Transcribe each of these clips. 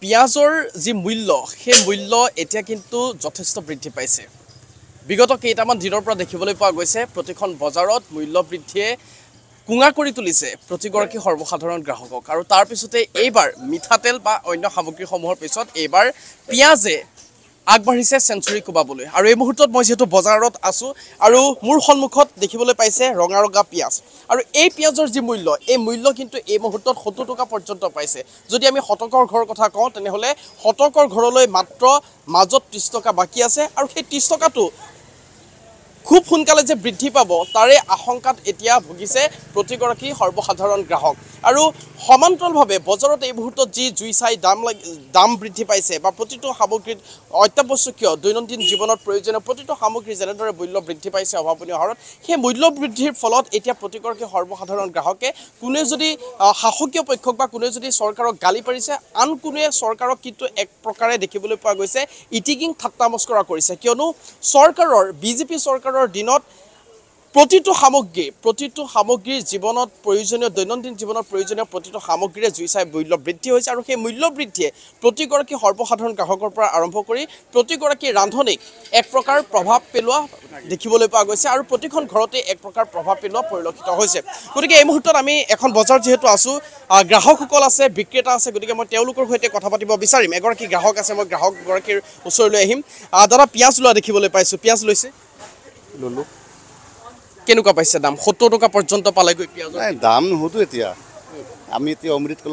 পিঁয়াজৰ যি মূল্য সেই মূল্য এতিয়া কিন্তু যথেষ্ট বৃদ্ধি পাইছে। বিগত কেইটামান দিনৰ পৰা দেখিবলৈ পোৱা গৈছে প্ৰতিখন বজাৰত মূল্য বৃদ্ধিয়ে কুঙা কৰি তুলিছে প্ৰতিগৰাকী সৰ্বসাধাৰণ গ্ৰাহকক। আৰু তাৰ পিছতে এইবাৰ মিঠাতেল বা অন্য সামগ্ৰীসমূহৰ পিছত এইবাৰ পিঁয়াজে আগবাঢ়িছে চেঞ্চুৰী কোবাবলৈ। আৰু এই মুহূৰ্তত মই যেহেতু বজাৰত আছোঁ আৰু মোৰ সন্মুখত দেখিবলৈ পাইছে ৰঙা ৰঙা পিঁয়াজ। আৰু এই পিঁয়াজৰ যি মূল্য এই মূল্য কিন্তু এই মুহূৰ্তত ৭০ টকা পৰ্যন্ত পাইছে। যদি আমি শতকৰ ঘৰৰ কথা কওঁ তেনেহ'লে শতকৰ ঘৰলৈ মাত্ৰ মাজত ৩০ টকা বাকী আছে। আৰু সেই ৩০ টকাটো খুব সোনকালে যে বৃদ্ধি পাব তাৰে আশংকাত এতিয়া ভুগিছে প্ৰতিগৰাকী সৰ্বসাধাৰণ গ্ৰাহক। আৰু সমান্তৰালভাৱে বজাৰত এই মুহূৰ্তত যি জুই চাই দাম বৃদ্ধি পাইছে বা প্ৰতিটো সামগ্ৰীত অত্যাৱশ্যকীয় দৈনন্দিন জীৱনত প্ৰয়োজনীয় প্ৰতিটো সামগ্ৰী যেনেদৰে মূল্য বৃদ্ধি পাইছে অভাৱনীয় হাৰত, সেই মূল্য বৃদ্ধিৰ ফলত এতিয়া প্ৰতিগৰাকী সৰ্বসাধাৰণ গ্ৰাহকে কোনে যদি শাসকীয় পক্ষক বা কোনে যদি চৰকাৰক গালি পাৰিছে, আন কোনে চৰকাৰক কিন্তু এক প্ৰকাৰে দেখিবলৈ পোৱা গৈছে ইটিকিং ঠাট্টা মস্কৰা কৰিছে। কিয়নো চৰকাৰৰ বিজেপি চৰকাৰৰ দিনত প্ৰতিটো সামগ্ৰীৰ জীৱনত প্ৰয়োজনীয় দৈনন্দিন জীৱনত প্ৰয়োজনীয় প্ৰতিটো সামগ্ৰীৰে জুই চাই মূল্য বৃদ্ধি হৈছে। আৰু সেই মূল্য বৃদ্ধিয়ে প্ৰতিগৰাকী সৰ্বসাধাৰণ গ্ৰাহকৰ পৰা আৰম্ভ কৰি প্ৰতিগৰাকী ৰান্ধনীক এক প্ৰকাৰ প্ৰভাৱ পেলোৱা দেখিবলৈ পোৱা গৈছে আৰু প্ৰতিখন ঘৰতে এক প্ৰকাৰ প্ৰভাৱ পেলোৱা পৰিলক্ষিত হৈছে। গতিকে এই মুহূৰ্তত আমি এখন বজাৰ যিহেতু আছোঁ, গ্ৰাহকসকল আছে, বিক্ৰেতা আছে, গতিকে মই তেওঁলোকৰ সৈতে কথা পাতিব বিচাৰিম। এগৰাকী গ্ৰাহক আছে, মই গ্ৰাহকগৰাকীৰ ওচৰলৈ আহিম। দাদা, পিঁয়াজ লোৱা দেখিবলৈ পাইছোঁ, পিঁয়াজ লৈছে? ললোঁ। কেনেকুৱা পাইছে দাম? ৭০ টকা পৰ্যন্ত পালেগৈ পিঁয়াজৰ। দাম নোহোতো এতিয়া। আমি এতিয়া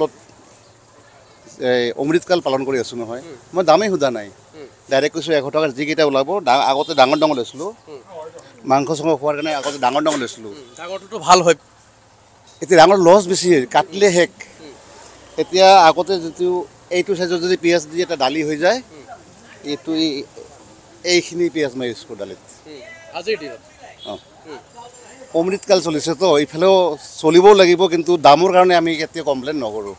অমৃতকাল পালন কৰি আছোঁ নহয়। মই দামেই সোধা নাই, ডাইৰেক্ট কৈছোঁ 100 টকাৰ যিকেইটা ওলাব। আগতে ডাঙৰ লৈছিলোঁ, মাংস চাংস খোৱাৰ কাৰণে আগতে ডাঙৰ লৈছিলোঁ। ডাঙৰটোতো ভাল হয়, এতিয়া ডাঙৰ লছ বেছি, কাটিলে শেষ। এতিয়া আগতে যিটো এইটো চাইজৰ যদি পিঁয়াজ দি এটা দালি হৈ যায়, এইখিনি পিঁয়াজ মই ইউজ কৰোঁ দালিত আজিৰ দিনত। অঁ, অমৃতকাল চলিছে তো, এইফালেও চলিবও লাগিব, কিন্তু দামৰ কাৰণে আমি কেতিয়া কমপ্লেইন নকৰোঁ।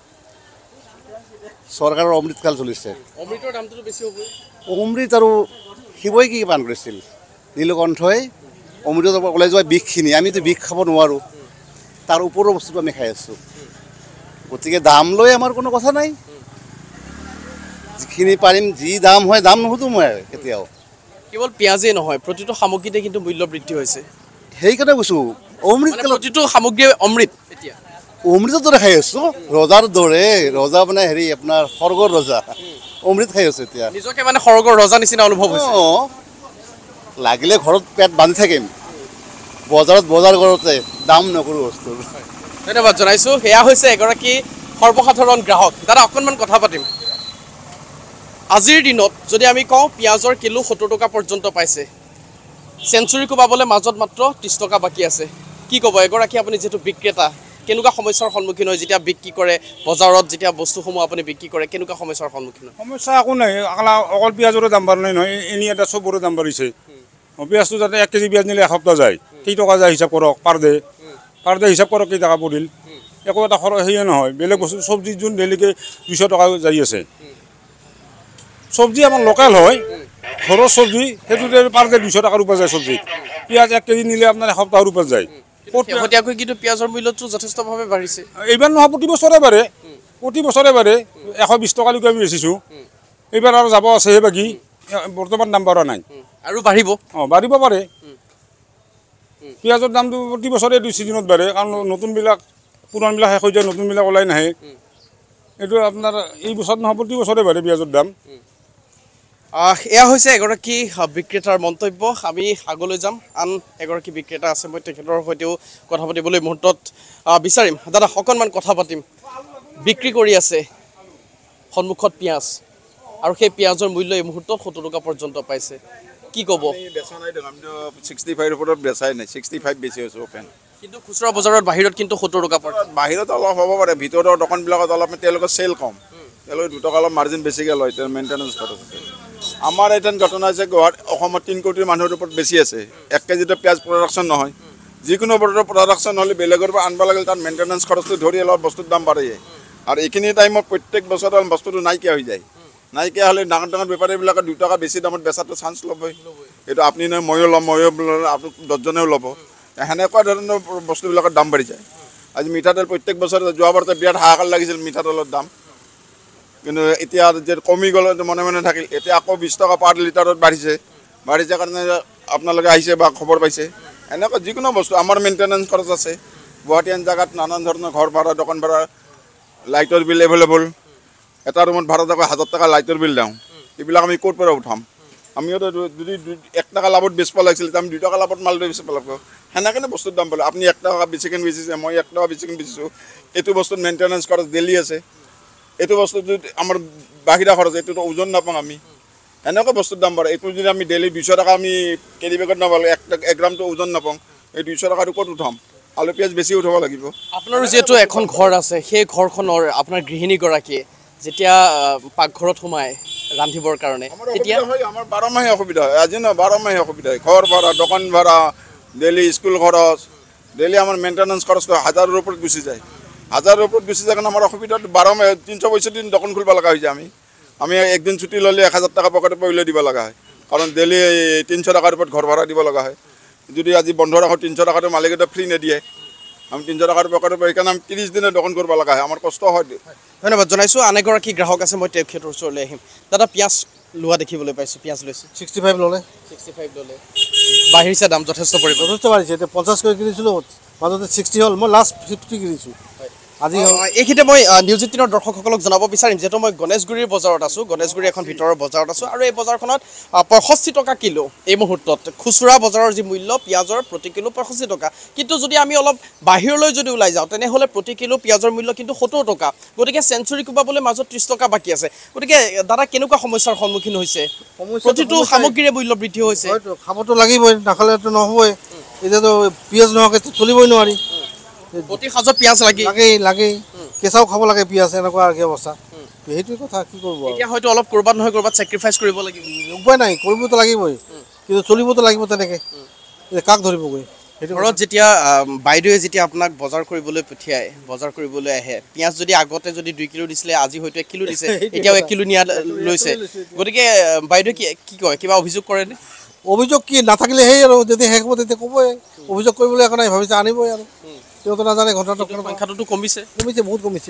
চৰকাৰৰ অমৃতকাল চলিছে। অমৃতৰ দামটোতো বেছি হ'ব। অমৃত আৰু শিৱই কি পান কৰিছিল? নীলকণ্ঠই অমৃতৰ পৰা ওলাই যোৱা বিষখিনি, আমিতো বিষ খাব নোৱাৰোঁ, তাৰ ওপৰৰ বস্তুটো আমি খাই আছোঁ। গতিকে দাম লৈ আমাৰ কোনো কথা নাই, যিখিনি পাৰিম, যি দাম হয় দাম নোসোধোঁ মই কেতিয়াও। কেৱল পিঁয়াজেই নহয়, প্ৰতিটো সামগ্ৰীতে কিন্তু মূল্য বৃদ্ধি হৈছে। সেইকাৰণে কৈছোঁ অমৃতকাল, প্ৰতিটো সামগ্ৰী অমৃত। এতিয়া অমৃতৰ দৰে খাই আছোঁ, ৰজাৰ দৰে। ৰজা মানে আপোনাৰ স্বৰ্গৰ ৰজা, অমৃত খাই আছোঁ এতিয়া। নিজকে মানে স্বৰ্গৰ ৰজা নিচিনা অনুভৱ হৈছে। অঁ, লাগিলে ঘৰত পেট বান্ধি থাকিম, বজাৰত বজাৰ কৰোঁতে দাম নকৰোঁ বস্তুৰ। ধন্যবাদ জনাইছোঁ। সেয়া হৈছে এগৰাকী সৰ্বসাধাৰণ গ্ৰাহক। দাদা, অকণমান কথা পাতিম। আজিৰ দিনত যদি আমি কওঁ পিঁয়াজৰ কিলো ৭০ টকা পৰ্যন্ত পাইছে, চেঞ্চুৰী কোবাবলৈ মাজত মাত্ৰ ৩০ টকা বাকী আছে। কি ক'ব এগৰাকী, আপুনি যিহেতু বিক্ৰেতা, কেনেকুৱা সমস্যাৰ সন্মুখীন হয় যেতিয়া বিক্ৰী কৰে বজাৰত, যেতিয়া বস্তুসমূহ আপুনি বিক্ৰী কৰে, কেনেকুৱা সমস্যাৰ সন্মুখীন হয়? সমস্যা একো নাই, অকল পিঁয়াজৰো দাম বাঢ়া নাই নহয়, এনেই এটা চবৰে দাম বাঢ়িছে। পিঁয়াজটো যাতে 1 কেজি পিঁয়াজ নিলে এসপ্তাহ যায়, কেইটকা যায় হিচাপ কৰক, পাৰ ডে হিচাপ কৰক কেইটকা পৰিল। একো এটা সেয়ে নহয়। বেলেগ বস্তু চব্জি যোন ডেইলিকৈ 200 টকা যাই আছে। চব্জি আমাৰ লোকেল হয়, ঘৰৰ চব্জি, সেইটোতে পাৰ ডে 200 টকাৰ ওপৰত যায় চব্জি। পিঁয়াজ 1 কেজি নিলে আপোনাৰ এসপ্তাহৰ ওপৰত যায়। শেহতীয়াকৈ কিন্তু পিঁয়াজৰ মূল্যটো যথেষ্টভাৱে বাঢ়িছে। এইবাৰ নহয়, প্ৰতি বছৰে বাঢ়ে, 120 টকালৈকে আমি বেচিছোঁ। এইবাৰ আৰু যাব আছেহে বাকী, বৰ্তমান দাম বঢ়া নাই আৰু বাঢ়িব। অঁ, বাঢ়িব পাৰে। পিঁয়াজৰ দামটো প্ৰতি বছৰে 2 ছিজনত বাঢ়ে, কাৰণ নতুনবিলাক পুৰণবিলাক শেষ হৈ যায়, নতুনবিলাক ওলাই নাহে। এইটো আপোনাৰ এই বছৰত নহয়, প্ৰতি বছৰে বাঢ়ে পিঁয়াজৰ দাম। এয়া হৈছে এগৰাকী বিক্ৰেতাৰ মন্তব্য। আমি আগলৈ যাম, আন এগৰাকী বিক্ৰেতা আছে, মই তেখেতৰ সৈতেও কথা পাতিবলৈ মুহূৰ্তত বিচাৰিম। দাদা, অকণমান কথা পাতিম। বিক্ৰী কৰি আছে সন্মুখত পিঁয়াজ, আৰু সেই পিঁয়াজৰ মূল্য এই মুহূৰ্তত ৭০ টকা পৰ্যন্ত পাইছে, কি ক'ব? বেচা নাই, আমিতো 65 ওপৰত বেচাই নাই, 65 বেছি হৈছোঁ অপেন। কিন্তু খুচুৰা বজাৰত বাহিৰত কিন্তু ৭০ টকা পৰ্যন্ত। বাহিৰত অলপ হ'ব পাৰে, ভিতৰৰ দোকানবিলাকত অলপ তেওঁলোকৰ চেল কম, তেওঁলোকে 2 টকা অলপ মাৰ্জিন বেছিকৈ লয়, তেওঁ মেইনটেনেঞ্চ খৰচ আছে। আমাৰ এতিয়া ঘটনা হৈছে অসমত 3 কোটি মানুহৰ ওপৰত বেছি আছে। 1 কেজিতো পিঁয়াজ প্ৰডাকশ্যন নহয়, যিকোনো বতৰৰ প্ৰডাকশ্যন হ'লে বেলেগৰ পৰা আনিব লাগিলে তাত মেইনটেনেঞ্চ খৰচটো ধৰি অলপ বস্তুৰ দাম বাঢ়ে। আৰু এইখিনি টাইমত প্ৰত্যেক বছৰত বস্তুটো নাইকিয়া হৈ যায়। নাইকিয়া হ'লে ডাঙৰ ডাঙৰ বেপাৰীবিলাকে 2 টকা বেছি দামত বেচাটো চান্স ল'বই। এইটো আপুনি নহয়, ময়ো ল'ম, আপুনি 10জনেও ল'ব। সেনেকুৱা ধৰণৰ বস্তুবিলাকৰ দাম বাঢ়ি যায়। আজি মিঠাতেল প্ৰত্যেক বছৰে, যোৱাবাৰতে বিৰাট হাহাকাৰ লাগিছিল মিঠাতেলৰ দাম। কিন্তু এতিয়া যে কমি গ'ল মনে মনে থাকিল এতিয়া আকৌ 20 টকা পাৰ লিটাৰত বাঢ়িছে কাৰণে আপোনালোকে আহিছে বা খবৰ পাইছে এনেকুৱা যিকোনো বস্তু আমাৰ মেইনটেনেঞ্চ খৰচ আছে গুৱাহাটী এন জাগাত নানান ধৰণৰ ঘৰ ভাড়া দোকান ভাড়া লাইটৰ বিল এভেইলেবল এটা ৰুমত ভাড়া টকা 1000 টকা লাইটৰ বিল দিওঁ এইবিলাক আমি ক'ৰ পৰা উঠাম আমিওতো যদি 1 টকা লাভত বেচিব লাগিছিল আমি 2 টকা লাভত মাল বেচিব লাগিব সেনেকৈ বস্তুৰ দাম পালে আপুনি 1 টকা বেছিকৈ বেচিছে মই 1 টকা বেছিকৈ বেচিছোঁ এইটো বস্তুত মেইনটেনেঞ্চ খৰচ ডেইলি আছে এইটো বস্তু যদি আমাৰ বাহিৰা খৰচ এইটোতো ওজন নাপাওঁ আমি এনেকুৱা বস্তুৰ দাম বাঢ়ে এইটো যদি আমি ডেইলি 200 টকা আমি কেৰি বেগত নাপালোঁ 1 গ্ৰামটো ওজন নাপাওঁ এই 200 টকাটো ক'ত উঠাম আলু পিঁয়াজ বেছি উঠাব লাগিব আপোনাৰো যিহেতু এখন ঘৰ আছে সেই ঘৰখনৰ আপোনাৰ গৃহিণীগৰাকীয়ে যেতিয়া পাকঘৰত সোমাই ৰান্ধিবৰ কাৰণে তেতিয়া আমাৰ 12 মাহে অসুবিধা হয় আজি নহয় 12 মাহে অসুবিধা হয় ঘৰ ভাড়া দোকান ভাড়া ডেইলি স্কুল খৰচ ডেইলি আমাৰ মেইনটেনেঞ্চ খৰচটো 1000ৰ ওপৰত গুচি যায় 1000ৰ ওপৰত গুচি যায় কাৰণে আমাৰ অসুবিধাটো 12 মাহে 365 দিন দোকান খুলিব লগা হৈ যায় আমি একদিন ছুটি ল'লে 1000 টকা পকেটৰ পৰা উলিয়াই দিব লগা হয় কাৰণ ডেইলি 300 টকাৰ ওপৰত ঘৰ ভাড়া দিব লগা হয় যদি আজি বন্ধ ৰাখোঁ 300 টকাটো মালিকে ফ্ৰী নিদিয়ে আমি 300 টকাৰ পকেটৰ পৰা সেইকাৰণে আমি 30 দিনে দোকান কৰিব লগা হয় আমাৰ কষ্ট হয় ধন্যবাদ জনাইছোঁ আন এগৰাকী গ্ৰাহক আছে মই তেখেতৰ ওচৰলৈ আহিম দাদা পিঁয়াজ লোৱা দেখিবলৈ পাইছোঁ পিঁয়াজ লৈছোঁ 65 ল'লে 65 ল'লে বাঢ়িছে দাম যথেষ্ট পৰিমাণে যথেষ্ট বাঢ়িছে এতিয়া 50 কৰি কিনিছিলোঁ মাজতে 60 হ'ল মই লাষ্ট 50 কিনিছোঁ আজি এইখিনিতে মই নিউজ 18ৰ দৰ্শকসকলক জনাব বিচাৰিম যিহেতু মই গণেশগুৰিৰ বজাৰত আছোঁ গণেশগুৰি এখন ভিতৰৰ বজাৰত আছোঁ আৰু এই বজাৰখনত 65 টকা কিলো এই মুহূৰ্তত খুচুৰা বজাৰৰ যি মূল্য পিঁয়াজৰ প্ৰতি কিলো 65 টকা কিন্তু যদি আমি অলপ বাহিৰলৈ যদি ওলাই যাওঁ তেনেহ'লে প্ৰতি কিলো পিঁয়াজৰ মূল্য কিন্তু 70 টকা গতিকে চেঞ্চুৰী কোবাবলৈ মাজত 30 টকা বাকী আছে গতিকে দাদা কেনেকুৱা সমস্যাৰ সন্মুখীন হৈছে প্ৰতিটো সামগ্ৰীৰে মূল্য বৃদ্ধি হৈছে হয়তো খাবতো লাগিবই নাখালেতো নহ'বই এতিয়াতো পিঁয়াজ নোহোৱাকৈ চলিবই নোৱাৰি প্ৰতি সাজত পিঁয়াজ লাগেই কেঁচাও খাব লাগে পিঁয়াজ এনেকুৱা আৰু কি অৱস্থা সেইটোৱে কথা কি কৰিব এতিয়া হয়তো অলপ ক'ৰবাত নহয় ক'ৰবাত চেক্ৰিফাইচ কৰিব লাগিব উপায় নাই কৰিবতো লাগিবই কিন্তু চলিবতো লাগিব তেনেকৈ কাক ধৰিবগৈ সেইটো ঘৰত যেতিয়া বাইদেৱে যেতিয়া আপোনাক বজাৰ কৰিবলৈ পঠিয়ায় বজাৰ কৰিবলৈ আহে পিঁয়াজ যদি আগতে যদি 2 কিলো দিছিলে আজি হয়তো 1 কিলো দিছে এতিয়াও 1 কিলো নিয়া লৈছে গতিকে বাইদেৱে কি কয় কিবা অভিযোগ কৰেনে অভিযোগ কি নাথাকিলে সেই আৰু যদি শেষ হ'ব তেতিয়া ক'বই অভিযোগ কৰিবলৈ একো নাই ভাবিছে আনিবই আৰু তেওঁতো নাজানে ঘটনাটো সংখ্যাটোতো কমিছে বহুত কমিছে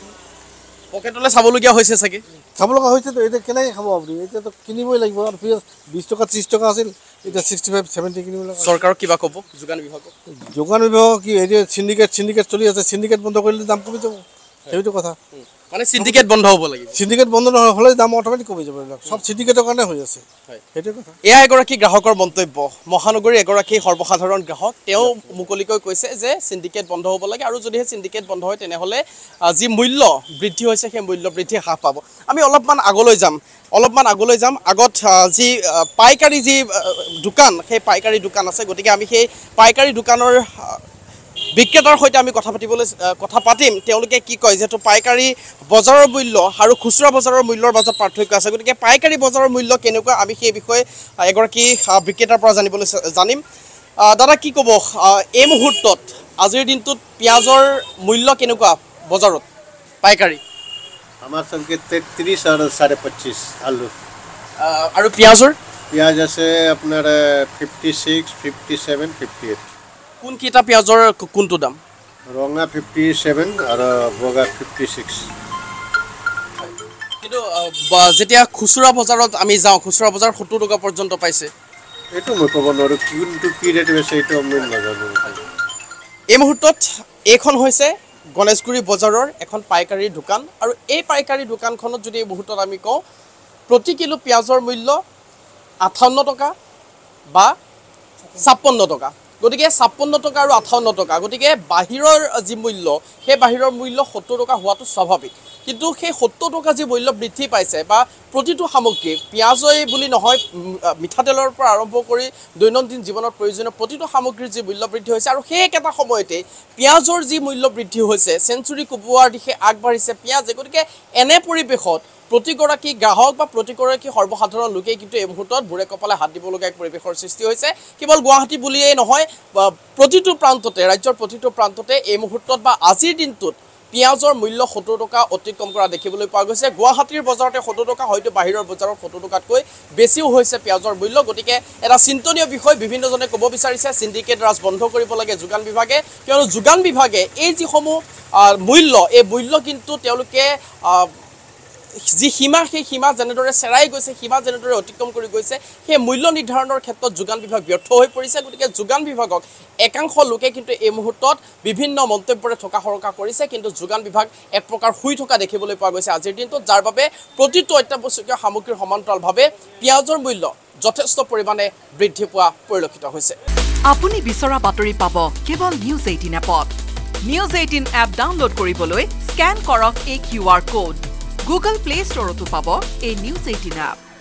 পকেটলৈ চাবলগীয়া হৈছে চাগে চাব লগা হৈছেতো এতিয়া কেনেকৈ খাব আপুনি এতিয়াতো কিনিবই লাগিব আৰু পিঁয়াজ 20 টকা 30 টকা আছিল এতিয়া 65 70 কিনিব লাগে চৰকাৰক কিবা ক'ব যোগান বিভাগক কি এতিয়া চিণ্ডিকেট চলি আছে চিণ্ডিকেট বন্ধ কৰিলে দাম কমি যাব সেইটো কথা মানে চিণ্ডিকেট বন্ধ হ'ব লাগিব চিণ্ডিকেট বন্ধ নহ'লে দাম অট'মেটিক কমি যাব চব চিণ্ডিকেটৰ কাৰণে হৈ আছে সেইটো কথা এয়া এগৰাকী গ্ৰাহকৰ মন্তব্য মহানগৰীৰ এগৰাকী সৰ্বসাধাৰণ গ্ৰাহক তেওঁ মুকলিকৈ কৈছে যে চিণ্ডিকেট বন্ধ হ'ব লাগে আৰু যদিহে চিণ্ডিকেট বন্ধ হয় তেনেহ'লে যি মূল্য বৃদ্ধি হৈছে সেই মূল্য বৃদ্ধি হ্ৰাস পাব আমি অলপমান আগলৈ যাম আগত যি পাইকাৰী যি দোকান সেই পাইকাৰী দোকান আছে গতিকে আমি সেই পাইকাৰী দোকানৰ বিক্ৰেতাৰ সৈতে আমি কথা পাতিম তেওঁলোকে কি কয় যেহেতু পাইকাৰী বজাৰৰ মূল্য আৰু খুচুৰা বজাৰৰ মূল্যৰ মাজত পাৰ্থক্য আছে গতিকে পাইকাৰী বজাৰৰ মূল্য কেনেকুৱা আমি সেই বিষয়ে এগৰাকী বিক্ৰেতাৰ পৰা জানিম দাদা কি ক'ব এই মুহূৰ্তত আজিৰ দিনটোত পিঁয়াজৰ মূল্য কেনেকুৱা বজাৰত পাইকাৰী আমার সঙ্গে 33 আর 25.5 আলু আৰু পিঁয়াজৰ পেঁয়াজ আছে আপনার 56 57 58 কোনকেইটা পিঁয়াজৰ কোনটো দাম ৰঙা 57 আর বগা 56 কিন্তু যেতিয়া খুচুৰা বজাৰত আমি যাওঁ খুচুৰা বজাৰ 70 টকা পৰ্যন্ত পাইছে এইটো মই ক'ব নোৱাৰোঁ কিন্তু কি ৰেট বেছে এইটো আমি নাজানো এই মুহূৰ্তত এইখন হৈছে গণেশগুৰি বজাৰৰ এখন পাইকাৰী দোকান আৰু এই পাইকাৰী দোকানখনত যদি এই মুহূৰ্তত আমি কওঁ প্ৰতি কিলো পিঁয়াজৰ মূল্য 58 টকা বা 56 টকা গতিকে 56 টকা আৰু 58 টকা গতিকে বাহিৰৰ যি মূল্য সেই বাহিৰৰ মূল্য 70 টকা হোৱাটো স্বাভাৱিক কিন্তু সেই 70 টকা যি মূল্য বৃদ্ধি পাইছে বা প্ৰতিটো সামগ্ৰী পিঁয়াজই বুলি নহয় মিঠাতেলৰ পৰা আৰম্ভ কৰি দৈনন্দিন জীৱনত প্ৰয়োজনীয় প্ৰতিটো সামগ্ৰীৰ যি মূল্য বৃদ্ধি হৈছে আৰু সেই একেটা সময়তে পিঁয়াজৰ যি মূল্য বৃদ্ধি হৈছে চেঞ্চুৰী কোবোৱাৰ দিশে আগবাঢ়িছে পিঁয়াজে গতিকে এনে পৰিৱেশত প্ৰতিগৰাকী গ্ৰাহক বা প্ৰতিগৰাকী সৰ্বসাধাৰণ লোকে কিন্তু এই মুহূৰ্তত বুঢ়ে কপালে হাত দিবলগীয়া এক পৰিৱেশৰ সৃষ্টি হৈছে কেৱল গুৱাহাটী বুলিয়েই নহয় প্ৰতিটো প্ৰান্ততে ৰাজ্যৰ প্ৰতিটো প্ৰান্ততে এই মুহূৰ্তত বা আজিৰ দিনটোত পিঁয়াজৰ মূল্য 70 টকা অতিক্ৰম কৰা দেখিবলৈ পোৱা গৈছে গুৱাহাটীৰ বজাৰতে 70 টকা হয়তো বাহিৰৰ বজাৰত 70 টকাতকৈ বেছিও হৈছে পিঁয়াজৰ মূল্য গতিকে এটা চিন্তনীয় বিষয় বিভিন্নজনে ক'ব বিচাৰিছে চিণ্ডিকেট ৰাজ বন্ধ কৰিব লাগে যোগান বিভাগে কিয়নো যোগান বিভাগে এই যিসমূহ মূল্য এই মূল্য কিন্তু তেওঁলোকে যি সীমা সেই সীমা যেনেদৰে চেৰাই গৈছে সীমা যেনেদৰে অতিক্ৰম কৰি গৈছে সেই মূল্য নিৰ্ধাৰণৰ ক্ষেত্ৰত যোগান বিভাগ ব্যৰ্থ হৈ পৰিছে গতিকে যোগান বিভাগক একাংশ লোকে কিন্তু এই মুহূৰ্তত বিভিন্ন মন্তব্যৰে থকা সৰকা কৰিছে কিন্তু যোগান বিভাগ এক প্ৰকাৰ শুই থকা দেখিবলৈ পোৱা গৈছে আজিৰ দিনটোত যাৰ বাবে প্ৰতিটো অত্যাৱশ্যকীয় সামগ্ৰীৰ সমান্তৰালভাৱে পিঁয়াজৰ মূল্য যথেষ্ট পৰিমাণে বৃদ্ধি পোৱা পৰিলক্ষিত হৈছে আপুনি বিচৰা বাতৰি পাব কেৱল নিউজ 18 এপত নিউজ 18 এপ ডাউনলোড কৰিবলৈ স্ক্যান কৰক এই QR code Google Play Store to pabo a News 18 app.